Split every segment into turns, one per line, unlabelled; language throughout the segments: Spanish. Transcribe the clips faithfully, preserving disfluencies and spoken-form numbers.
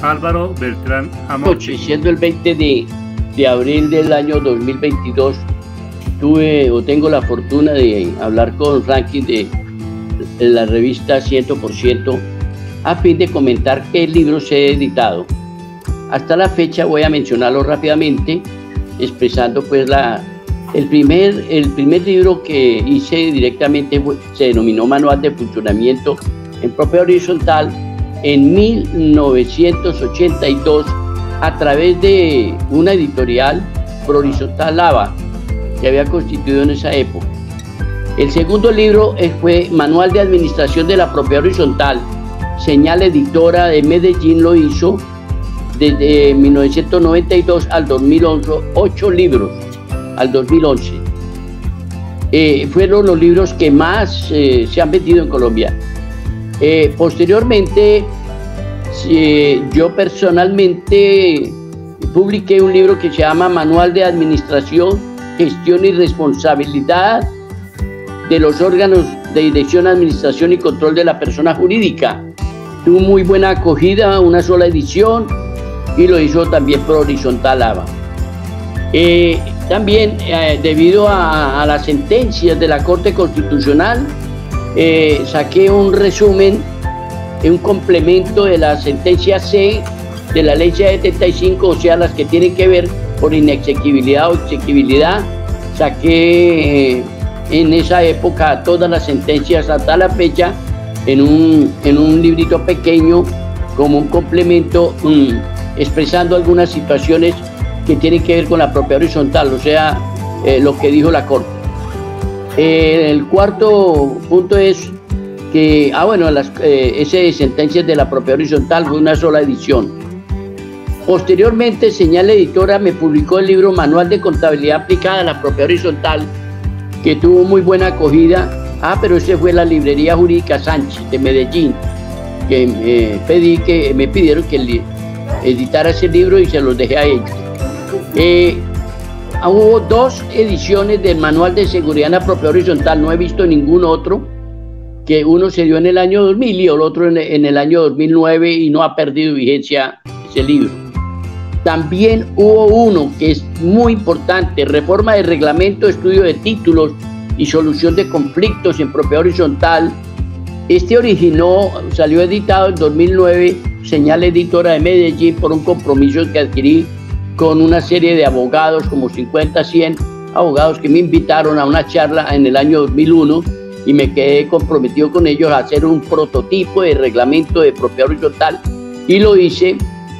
Álvaro Beltrán Amoche.
Siendo el veinte de, de abril del año dos mil veintidós, tuve o tengo la fortuna de hablar con Ranking de, de la revista cien por ciento a fin de comentar qué libros he editado. Hasta la fecha voy a mencionarlo rápidamente, expresando pues la, el, primer, el primer libro que hice directamente fue, se denominó Manual de Funcionamiento en Propiedad Horizontal en mil novecientos ochenta y dos a través de una editorial Pro Horizontal Lava que había constituido en esa época. El segundo libro fue Manual de Administración de la Propiedad Horizontal, Señal Editora de Medellín lo hizo desde mil novecientos noventa y dos al dos mil once, ocho libros al dos mil once. Eh, fueron los libros que más eh, se han vendido en Colombia. Eh, posteriormente, eh, yo personalmente publiqué un libro que se llama Manual de Administración, Gestión y Responsabilidad de los órganos de dirección, administración y control de la persona jurídica. Tuvo muy buena acogida, una sola edición, y lo hizo también Pro Horizontal Lava. Eh, también, eh, debido a, a las sentencias de la Corte Constitucional, eh, saqué un resumen, un complemento de la sentencia C de la Ley setenta y cinco, o sea, las que tienen que ver por inexequibilidad o exequibilidad. Saqué eh, en esa época todas las sentencias hasta la fecha en un, en un librito pequeño como un complemento, um, expresando algunas situaciones que tienen que ver con la propiedad horizontal, o sea, eh, lo que dijo la Corte. Eh, el cuarto punto es que, ah bueno, las eh, esas sentencias de la propiedad horizontal fue una sola edición. Posteriormente, Señal Editora me publicó el libro Manual de Contabilidad Aplicada a la Propiedad Horizontal, que tuvo muy buena acogida. Ah, pero ese fue la Librería Jurídica Sánchez de Medellín, que eh, pedí que me pidieron que editara ese libro y se los dejé a ellos. Eh, hubo dos ediciones del Manual de Seguridad en la Propiedad Horizontal, no he visto ningún otro, que uno se dio en el año dos mil y el otro en, en el año dos mil nueve, y no ha perdido vigencia ese libro. También hubo uno que es muy importante, Reforma de Reglamento, Estudio de Títulos y Solución de Conflictos en Propiedad Horizontal. Este originó, salió editado en dos mil nueve, Señal Editora de Medellín, por un compromiso que adquirí con una serie de abogados, como cincuenta, cien abogados que me invitaron a una charla en el año dos mil uno, y me quedé comprometido con ellos a hacer un prototipo de reglamento de propiedad horizontal, y lo hice.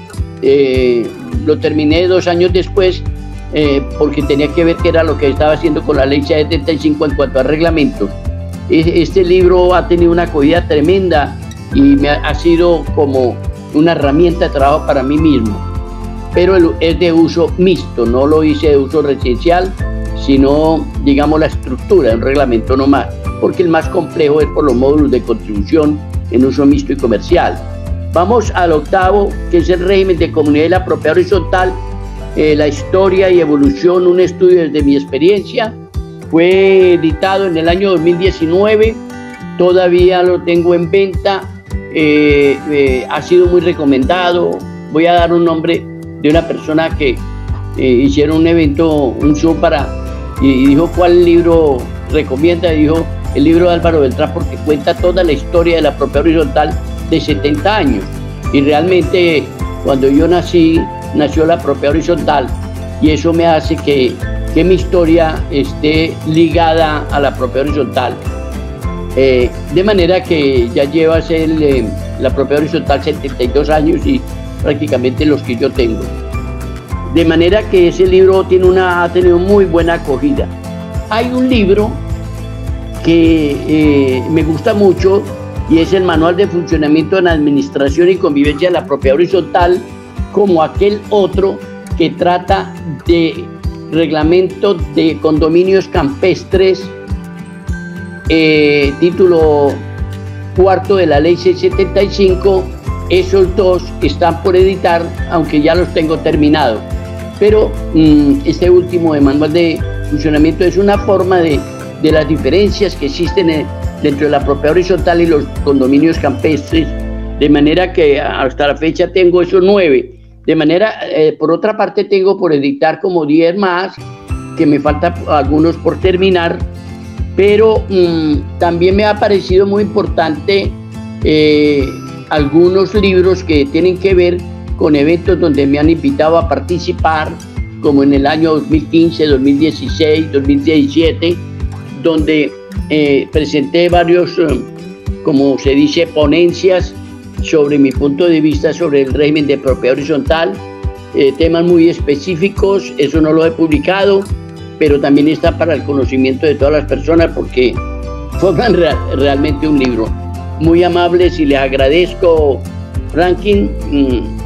Eh, lo terminé dos años después, eh, porque tenía que ver qué era lo que estaba haciendo con la Ley setenta y cinco en cuanto a reglamentos. Este libro ha tenido una acogida tremenda y me ha, ha sido como una herramienta de trabajo para mí mismo, pero es de uso mixto, no lo hice de uso residencial, sino, digamos, la estructura de un reglamento no más, porque el más complejo es por los módulos de contribución en uso mixto y comercial. Vamos al octavo, que es el régimen de comunidad y la propiedad horizontal, eh, la historia y evolución, un estudio desde mi experiencia. Fue editado en el año dos mil diecinueve, todavía lo tengo en venta, eh, eh, ha sido muy recomendado. Voy a dar un nombre de una persona que eh, hicieron un evento, un Zoom para, y, y dijo cuál libro recomienda, y dijo el libro de Álvaro Beltrán, porque cuenta toda la historia de la propiedad horizontal de setenta años, y realmente cuando yo nací, nació la propiedad horizontal, y eso me hace que, que mi historia esté ligada a la propiedad horizontal, eh, de manera que ya lleva a ser eh, la propiedad horizontal setenta y dos años y prácticamente los que yo tengo, de manera que ese libro tiene una, ha tenido muy buena acogida. Hay un libro que eh, me gusta mucho, y es el Manual de Funcionamiento en Administración y Convivencia de la Propiedad Horizontal, como aquel otro que trata de reglamento de condominios campestres, eh, título cuarto de la Ley seiscientos setenta y cinco. Esos dos están por editar, aunque ya los tengo terminados, pero mmm, este último de Manual de Funcionamiento es una forma de, de las diferencias que existen en, dentro de la propiedad horizontal y los condominios campestres, De manera que hasta la fecha tengo esos nueve. De manera, eh, por otra parte, tengo por editar como diez más, que me faltan algunos por terminar, pero mmm, también me ha parecido muy importante eh, algunos libros que tienen que ver con eventos donde me han invitado a participar, como en el año dos mil quince, dos mil dieciséis, dos mil diecisiete, donde eh, presenté varios, eh, como se dice, ponencias sobre mi punto de vista sobre el régimen de propiedad horizontal, eh, temas muy específicos. Eso no lo he publicado, pero también está para el conocimiento de todas las personas porque forman real, realmente un libro. Muy amables y les agradezco, Franklin.